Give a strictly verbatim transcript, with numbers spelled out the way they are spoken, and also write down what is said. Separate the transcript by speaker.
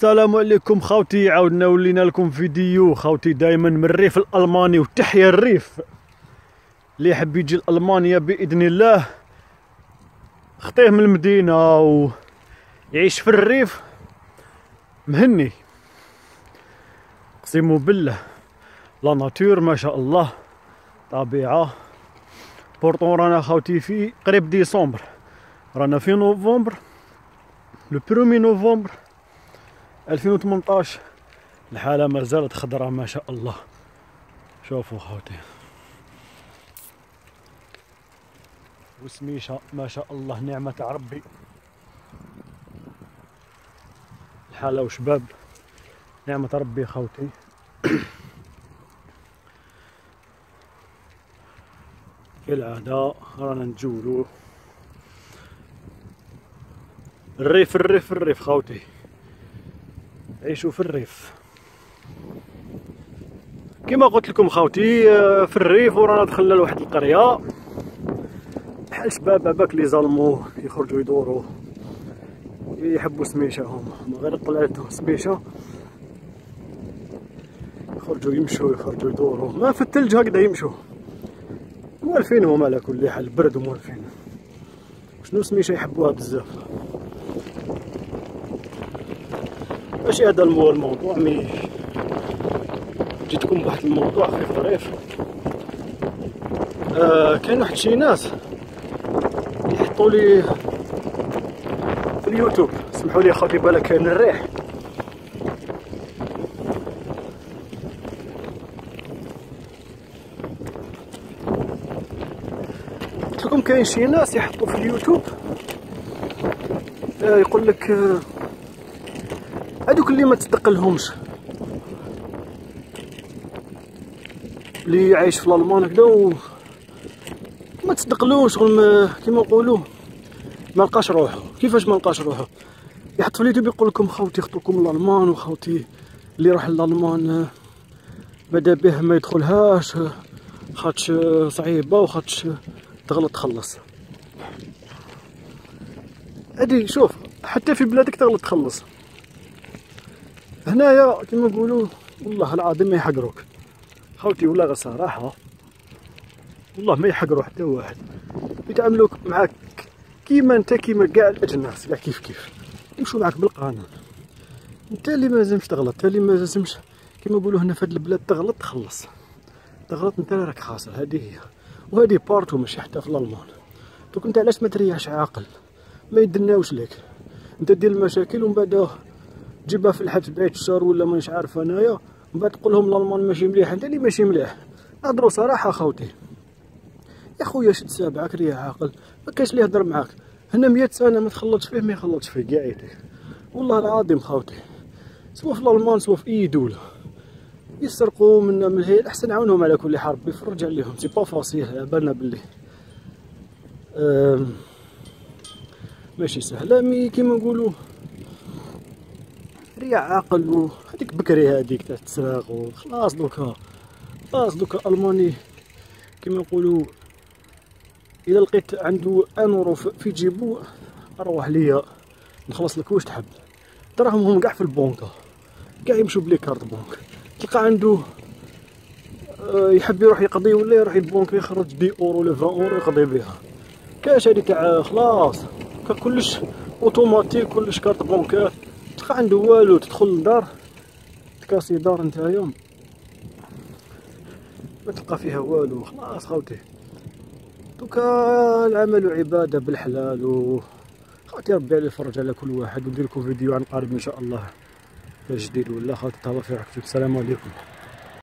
Speaker 1: السلام عليكم خاوتي، عاودنا ولينا لكم فيديو خاوتي دائما من الريف الالماني. وتحيا الريف اللي يحب يجي لالمانيا باذن الله خطيه من المدينه ويعيش في الريف مهني. اقسم بالله لا ناتور ما شاء الله، طبيعه. بورطون رانا خاوتي في قريب ديسمبر، رانا في نوفمبر، لو برومي نوفمبر ألفين وثمنطاش. الحالة ما زالت خضراء ما شاء الله. شوفوا خوتي وسميشة ما شاء الله، نعمة ربي. الحالة وشباب نعمة ربي خوتي. كالعادة رانا نتجولو الريف الريف الريف خوتي، عيشوا في الريف كما قلت لكم خوتي. في الريف ورانا دخلنا لواحد القريه بحال شباب هباك لي ظلموا يخرجوا يدوروا يحبوا سميشه، هما غير طلعتهم سميشه يخرجوا يمشوا يخرجوا يدوروا، ما في الثلج هكذا يمشوا موالفين هما على كل حال، برد وموالفين. شنو سميشه يحبوها بزاف. ماشي هذا الموضوع، مي جيتكم بواحد الموضوع خفيف ظريف. آه كاين واحد شي ناس يحطوا لي في اليوتيوب، سمحوا لي خاطي بالك كاين الريح، قلت لكم كاين شي ناس يحطوا في اليوتيوب آه يقول لك آه هادوك اللي ما تصدقلهمش، اللي عايش في الالمان هكذا و ما تصدقلوش كيما نقولوا ما لقاش روحو. كيفاش ما لقاش روحو؟ يحط في اليوتيوب يقول لكم خوتي خطوكم الالمان، وخوتي اللي راح للالمان ماذا به ما يدخلهاش خاطش صعيبه وخاطش تغلط تخلص. هادي شوف حتى في بلادك تغلط تخلص، هنايا كيما نقولوا والله العظيم ما يحقروك خوتي، ولا غير صراحه والله ما يحقروا حتى واحد، يتعاملوك معاك كيما انت كيما كاع الاجناس كاع كيف كيف، يمشوا معاك بالقانون. انت اللي ما لازمش تغلط، انت اللي ما لازمش كيما نقولوا هنا في هاد البلاد تغلط تخلص، تغلط انت راك خاسر. هذه هي، وهذه بارتو ماشي حتى في الالمان. دوك انت علاش ما تريحش عاقل، ما يدناوش لك انت دير المشاكل ومن بعد تجيبها في الحبس بعيد الشهر ولا مانيش عارف انايا، ومن بعد تقول لهم الالمان ماشي مليح. انت اللي ماشي مليح. هضروا صراحه خوتي يا خويا، شد سابعك ريح عاقل، ما كاينش اللي يهضر معاك. هنا مية سنه ما تخلطش فيه ما يخلطش فيه كاع يديك والله العظيم خوتي، سوا في الالمان سوا في اي دوله يسرقوا منا من هي الاحسن عاونهم على كل حرب يفرج عليهم. سي با فاسيل، بالنا باللي ماشي سهله، مي كيما نقولوا ريح عاقل. وهذيك بكري هذيك تاع التسراق وخلاص. دوكا خلاص دوكا الماني كيما نقولوا اذا لقيت عنده ان اورو في جيبو اروح ليا نخلص لك واش تحب. دراهمهم كاع في البنكه، كاع يمشوا بلي كارت بنك. تلقى عنده يحب يروح يقضي ولا يروح البنك يخرج دي اورو ولا عشرين اورو يقضي بها. كاش هادي تاع خلاص كلش اوتوماتيك، كلش كارت بنكات، تلقى عنده والو. تدخل للدار تكاسي دار نتايا ما تلقى فيها والو خلاص خوتي. دوكا العمل عباده بالحلال، و خاطي ربي على يفرج على كل واحد. وندير لكم فيديو عن قريب ان شاء الله جديد ولا خاطي. تهلا في راحتكم، السلام عليكم.